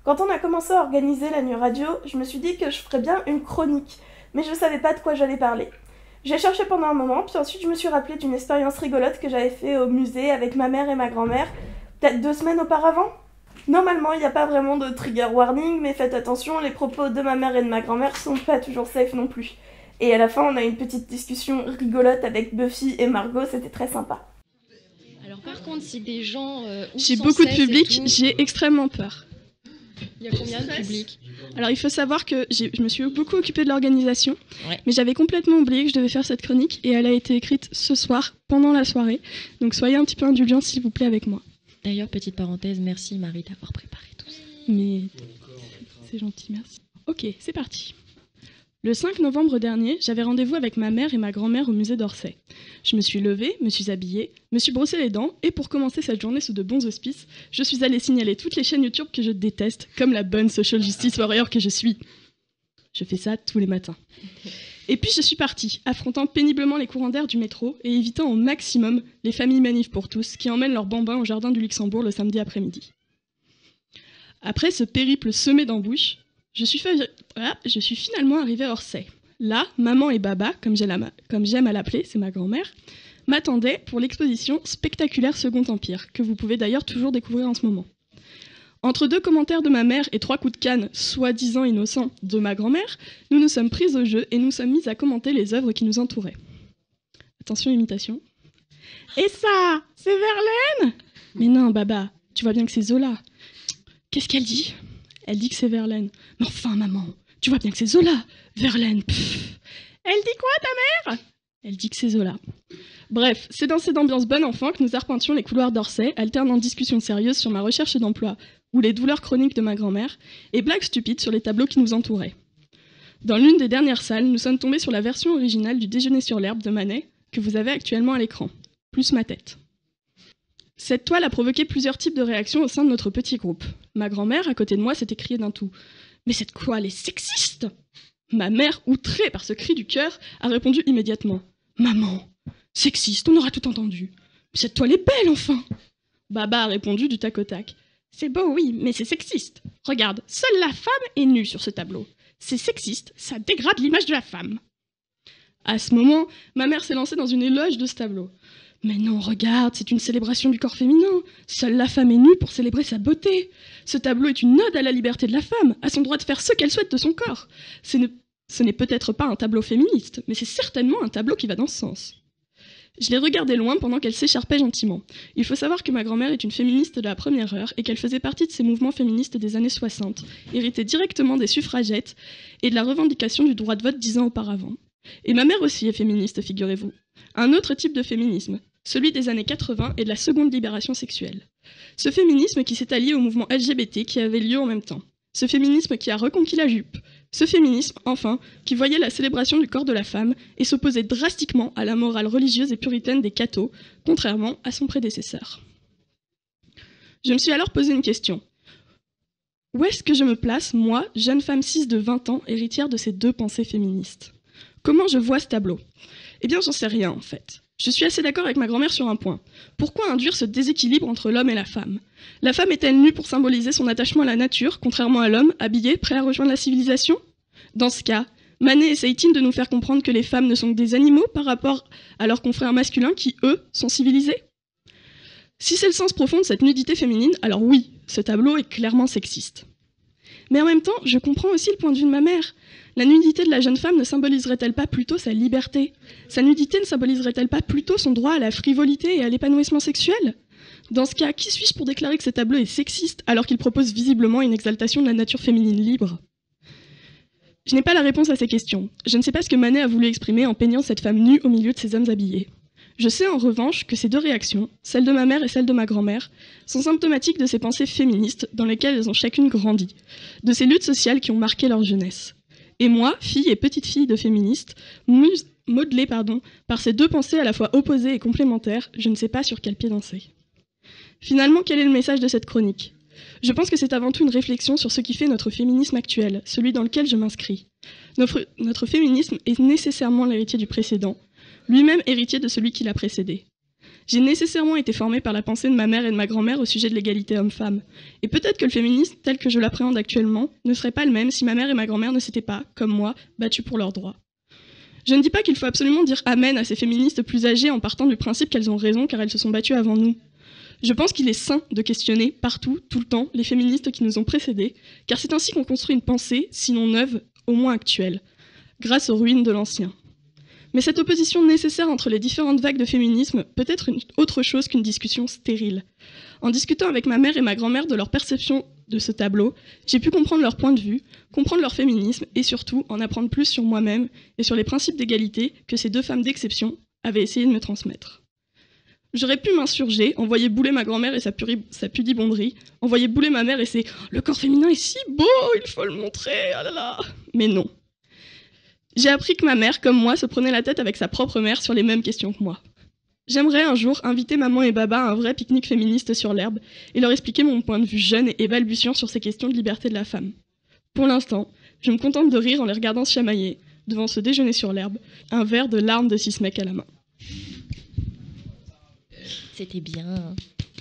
Quand on a commencé à organiser la nuit radio, je me suis dit que je ferais bien une chronique, mais je savais pas de quoi j'allais parler. J'ai cherché pendant un moment, puis ensuite je me suis rappelé d'une expérience rigolote que j'avais fait au musée avec ma mère et ma grand-mère, peut-être 2 semaines auparavant. Normalement, il n'y a pas vraiment de trigger warning, mais faites attention, les propos de ma mère et de ma grand-mère sont pas toujours safe non plus. Et à la fin, on a eu une petite discussion rigolote avec Buffy et Margot, c'était très sympa. Alors par contre, si des gens... J'ai beaucoup de public, j'ai extrêmement peur. Il y a combien de public? Alors il faut savoir que je me suis beaucoup occupée de l'organisation, Ouais. mais j'avais complètement oublié que je devais faire cette chronique et elle a été écrite ce soir, pendant la soirée. Donc soyez un petit peu indulgents s'il vous plaît avec moi. D'ailleurs, petite parenthèse, merci Marie d'avoir préparé tout ça. Mais c'est gentil, merci. Ok, c'est parti. Le 5 novembre dernier, j'avais rendez-vous avec ma mère et ma grand-mère au musée d'Orsay. Je me suis levée, me suis habillée, me suis brossé les dents et pour commencer cette journée sous de bons auspices, je suis allée signaler toutes les chaînes YouTube que je déteste, comme la bonne social justice warrior que je suis. Je fais ça tous les matins. Et puis je suis partie, affrontant péniblement les courants d'air du métro et évitant au maximum les familles manifs pour tous qui emmènent leurs bambins au jardin du Luxembourg le samedi après-midi. Après ce périple semé d'embûches, je suis finalement arrivée à Orsay. Là, maman et Baba, comme j'aime à l'appeler, c'est ma grand-mère, m'attendaient pour l'exposition Spectaculaire Second Empire, que vous pouvez d'ailleurs toujours découvrir en ce moment. Entre 2 commentaires de ma mère et 3 coups de canne, soi-disant innocents, de ma grand-mère, nous nous sommes prises au jeu et nous sommes mises à commenter les œuvres qui nous entouraient. Attention, imitation. Et ça, c'est Verlaine? Mais non, Baba, tu vois bien que c'est Zola. Qu'est-ce qu'elle dit? Elle dit que c'est Verlaine. Mais enfin, maman, tu vois bien que c'est Zola. Verlaine, pfff. Elle dit quoi, ta mère? Elle dit que c'est Zola. Bref, c'est dans cette ambiance bonne enfant que nous arpentions les couloirs d'Orsay, alternant discussions sérieuses sur ma recherche d'emploi ou les douleurs chroniques de ma grand-mère, et blagues stupides sur les tableaux qui nous entouraient. Dans l'une des dernières salles, nous sommes tombés sur la version originale du Déjeuner sur l'herbe de Manet, que vous avez actuellement à l'écran, plus ma tête. Cette toile a provoqué plusieurs types de réactions au sein de notre petit groupe. Ma grand-mère, à côté de moi, s'est écriée d'un tout. « Mais cette toile est sexiste !» Ma mère, outrée par ce cri du cœur, a répondu immédiatement. « Maman, sexiste, on aura tout entendu. Mais cette toile est belle, enfin !» Baba a répondu du tac au tac. « C'est beau, oui, mais c'est sexiste. Regarde, seule la femme est nue sur ce tableau. C'est sexiste, ça dégrade l'image de la femme. » À ce moment, ma mère s'est lancée dans une éloge de ce tableau. Mais non, regarde, c'est une célébration du corps féminin. Seule la femme est nue pour célébrer sa beauté. Ce tableau est une ode à la liberté de la femme, à son droit de faire ce qu'elle souhaite de son corps. Ce n'est peut-être pas un tableau féministe, mais c'est certainement un tableau qui va dans ce sens. Je l'ai regardée loin pendant qu'elle s'écharpait gentiment. Il faut savoir que ma grand-mère est une féministe de la première heure et qu'elle faisait partie de ces mouvements féministes des années 60, héritée directement des suffragettes et de la revendication du droit de vote 10 ans auparavant. Et ma mère aussi est féministe, figurez-vous. Un autre type de féminisme, celui des années 80 et de la seconde libération sexuelle. Ce féminisme qui s'est allié au mouvement LGBT qui avait lieu en même temps. Ce féminisme qui a reconquis la jupe. Ce féminisme, enfin, qui voyait la célébration du corps de la femme et s'opposait drastiquement à la morale religieuse et puritaine des cathos, contrairement à son prédécesseur. Je me suis alors posé une question. Où est-ce que je me place, moi, jeune femme cis de 20 ans, héritière de ces 2 pensées féministes? Comment je vois ce tableau? Eh bien, j'en sais rien, en fait. Je suis assez d'accord avec ma grand-mère sur un point. Pourquoi induire ce déséquilibre entre l'homme et la femme? La femme est-elle nue pour symboliser son attachement à la nature, contrairement à l'homme, habillé, prêt à rejoindre la civilisation? Dans ce cas, Manet essaye-t-il de nous faire comprendre que les femmes ne sont que des animaux par rapport à leurs confrères masculins qui, eux, sont civilisés? Si c'est le sens profond de cette nudité féminine, alors oui, ce tableau est clairement sexiste. Mais en même temps, je comprends aussi le point de vue de ma mère. La nudité de la jeune femme ne symboliserait-elle pas plutôt sa liberté? Sa nudité ne symboliserait-elle pas plutôt son droit à la frivolité et à l'épanouissement sexuel? Dans ce cas, qui suis-je pour déclarer que ce tableau est sexiste alors qu'il propose visiblement une exaltation de la nature féminine libre? Je n'ai pas la réponse à ces questions. Je ne sais pas ce que Manet a voulu exprimer en peignant cette femme nue au milieu de ces hommes habillés. Je sais en revanche que ces 2 réactions, celle de ma mère et celle de ma grand-mère, sont symptomatiques de ces pensées féministes dans lesquelles elles ont chacune grandi, de ces luttes sociales qui ont marqué leur jeunesse. Et moi, fille et petite fille de féministes, modelée par ces 2 pensées à la fois opposées et complémentaires, je ne sais pas sur quel pied danser. Finalement, quel est le message de cette chronique? Je pense que c'est avant tout une réflexion sur ce qui fait notre féminisme actuel, celui dans lequel je m'inscris. Notre féminisme est nécessairement l'héritier du précédent, lui-même héritier de celui qui l'a précédé. J'ai nécessairement été formée par la pensée de ma mère et de ma grand-mère au sujet de l'égalité homme-femme. Et peut-être que le féminisme, tel que je l'appréhende actuellement, ne serait pas le même si ma mère et ma grand-mère ne s'étaient pas, comme moi, battues pour leurs droits. Je ne dis pas qu'il faut absolument dire amen à ces féministes plus âgées en partant du principe qu'elles ont raison car elles se sont battues avant nous. Je pense qu'il est sain de questionner partout, tout le temps, les féministes qui nous ont précédés, car c'est ainsi qu'on construit une pensée, sinon neuve, au moins actuelle, grâce aux ruines de l'ancien. Mais cette opposition nécessaire entre les différentes vagues de féminisme peut être autre chose qu'une discussion stérile. En discutant avec ma mère et ma grand-mère de leur perception de ce tableau, j'ai pu comprendre leur point de vue, comprendre leur féminisme et surtout en apprendre plus sur moi-même et sur les principes d'égalité que ces deux femmes d'exception avaient essayé de me transmettre. J'aurais pu m'insurger, envoyer bouler ma grand-mère et sa pudibonderie, envoyer bouler ma mère et ses « le corps féminin est si beau, il faut le montrer, ah là là !» Mais non. J'ai appris que ma mère, comme moi, se prenait la tête avec sa propre mère sur les mêmes questions que moi. J'aimerais un jour inviter maman et baba à un vrai pique-nique féministe sur l'herbe et leur expliquer mon point de vue jeune et balbutiant sur ces questions de liberté de la femme. Pour l'instant, je me contente de rire en les regardant se chamailler, devant ce déjeuner sur l'herbe, un verre de larmes de 6 mecs à la main. C'était bien.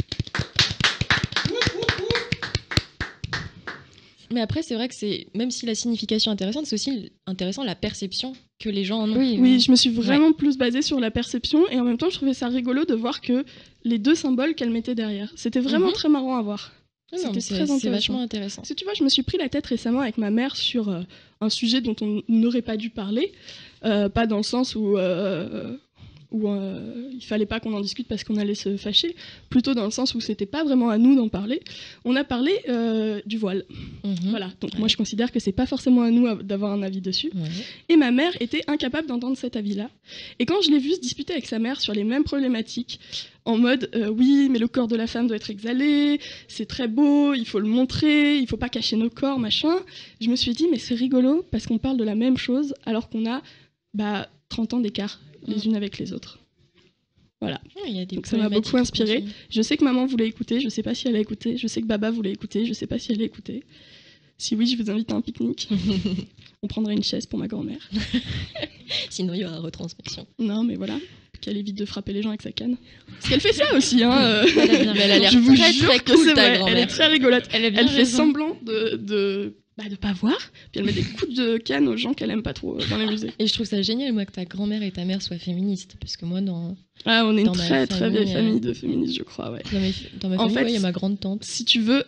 Mais après, c'est vrai que même si la signification est intéressante, c'est aussi intéressant la perception que les gens en ont. Oui, je me suis vraiment plus basée sur la perception et en même temps, je trouvais ça rigolo de voir que les deux symboles qu'elle mettait derrière. C'était vraiment très marrant à voir. C'est vachement intéressant. Parce que tu vois, je me suis pris la tête récemment avec ma mère sur un sujet dont on n'aurait pas dû parler, pas dans le sens où il fallait pas qu'on en discute parce qu'on allait se fâcher, plutôt dans le sens où c'était pas vraiment à nous d'en parler. On a parlé du voile. Voilà, donc moi je considère que c'est pas forcément à nous d'avoir un avis dessus. Et ma mère était incapable d'entendre cet avis-là. Et quand je l'ai vue se disputer avec sa mère sur les mêmes problématiques, en mode oui, mais le corps de la femme doit être exhalé, c'est très beau, il faut le montrer, il faut pas cacher nos corps, machin, je me suis dit mais c'est rigolo parce qu'on parle de la même chose alors qu'on a 30 ans d'écart les unes avec les autres. Voilà. Donc ça m'a beaucoup inspirée. Je sais que maman voulait écouter, je sais pas si elle a écouté, je sais que baba voulait écouter, je sais pas si elle a écouté. Si oui, je vous invite à un pique-nique. On prendrait une chaise pour ma grand-mère. Sinon, il y aura retransmission. Non, mais voilà. Qu'elle évite de frapper les gens avec sa canne. Parce qu'elle fait ça aussi, hein. Elle a l'air je vous très, jure très que cool, c'est ta vrai. grand-mère. Elle est très rigolote. Elle fait raison. semblant de pas voir, puis elle met des coups de canne aux gens qu'elle aime pas trop dans les musées. Et je trouve ça génial, moi, que ta grand-mère et ta mère soient féministes, parce que moi, on est une très très vieille famille de féministes, je crois, ouais. Dans ma famille, il y a ma grande-tante. Si tu veux,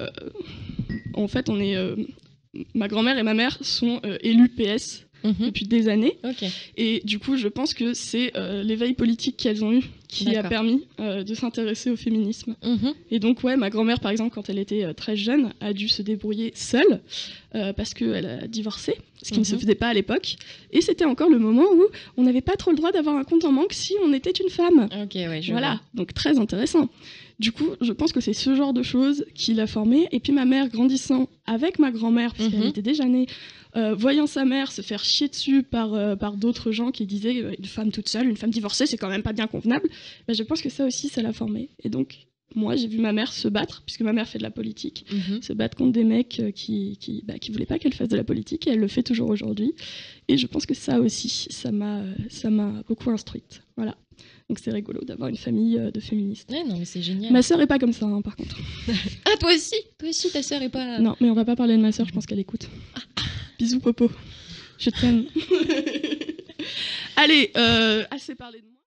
en fait, on est... ma grand-mère et ma mère sont élues PS depuis des années. Et du coup, je pense que c'est l'éveil politique qu'elles ont eu qui a permis de s'intéresser au féminisme. Et donc, ouais, ma grand-mère, par exemple, quand elle était très jeune, a dû se débrouiller seule parce qu'elle a divorcé, ce qui ne se faisait pas à l'époque. Et c'était encore le moment où on n'avait pas trop le droit d'avoir un compte en banque si on était une femme. Voilà, donc très intéressant. Du coup, je pense que c'est ce genre de choses qui l'a formée. Et puis ma mère, grandissant avec ma grand-mère, puisqu'elle était déjà née, voyant sa mère se faire chier dessus par d'autres gens qui disaient une femme toute seule, une femme divorcée, c'est quand même pas bien convenable. Je pense que ça aussi, ça l'a formée. Et donc, moi, j'ai vu ma mère se battre, puisque ma mère fait de la politique, se battre contre des mecs qui voulaient pas qu'elle fasse de la politique, et elle le fait toujours aujourd'hui. Et je pense que ça aussi, ça m'a beaucoup instruite. Voilà. Donc c'est rigolo d'avoir une famille de féministes. Ouais, non, mais c'est génial. Ma sœur est pas comme ça, par contre. Ah, toi aussi, ta sœur est pas... Non, mais on va pas parler de ma sœur, je pense qu'elle écoute. Bisous, Popo. Je t'aime. Allez, assez parlé de moi.